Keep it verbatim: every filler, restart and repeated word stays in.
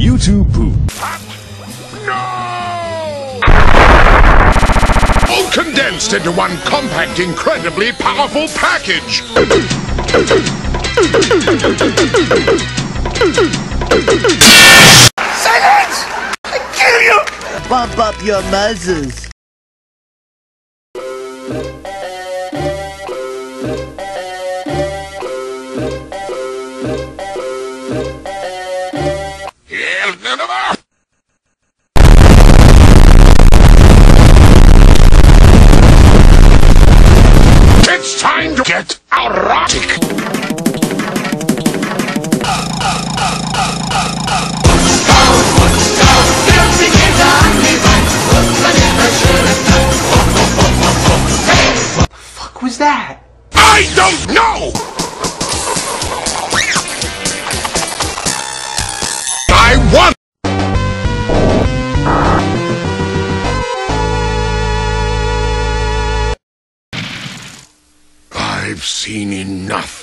YouTube poop. No! All condensed into one compact, incredibly powerful package. Silence! I kill you! Bump up your muzzles. It's time to get erotic. Fuck was that? I don't know! I want... I've seen enough.